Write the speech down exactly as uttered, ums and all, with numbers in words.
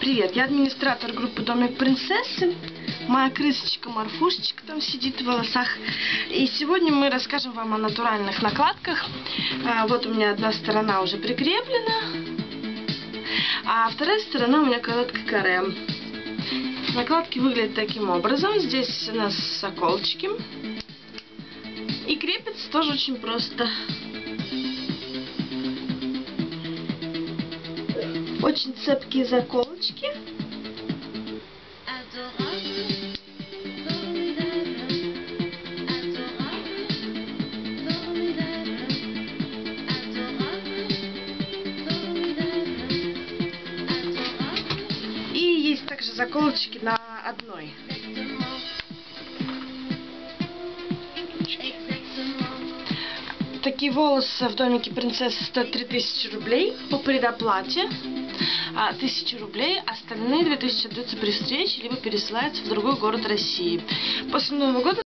Привет, я администратор группы Домик Принцессы. Моя крысочка Марфушечка там сидит в волосах. И сегодня мы расскажем вам о натуральных накладках. А, вот у меня одна сторона уже прикреплена, а вторая сторона у меня короткая каре. Накладки выглядят таким образом. Здесь у нас заколочки. И крепится тоже очень просто. Очень цепкие заколочки. И есть также заколочки на одной. Такие волосы в Домике Принцессы стоят три тысячи рублей по предоплате. Тысячу рублей, остальные две тысячи отдаются при встрече, либо пересылаются в другой город России. После Нового года